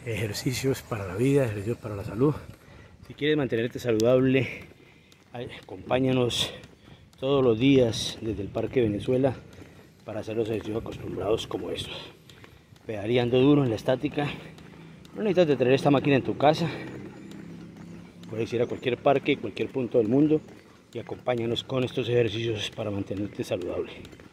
ejercicios para la vida, ejercicios para la salud. Si quieres mantenerte saludable, acompáñanos todos los días desde el Parque Venezuela para hacer los ejercicios acostumbrados como estos. Pedaleando duro en la estática. No necesitas de traer esta máquina en tu casa. Puedes ir a cualquier parque, cualquier punto del mundo y acompáñanos con estos ejercicios para mantenerte saludable.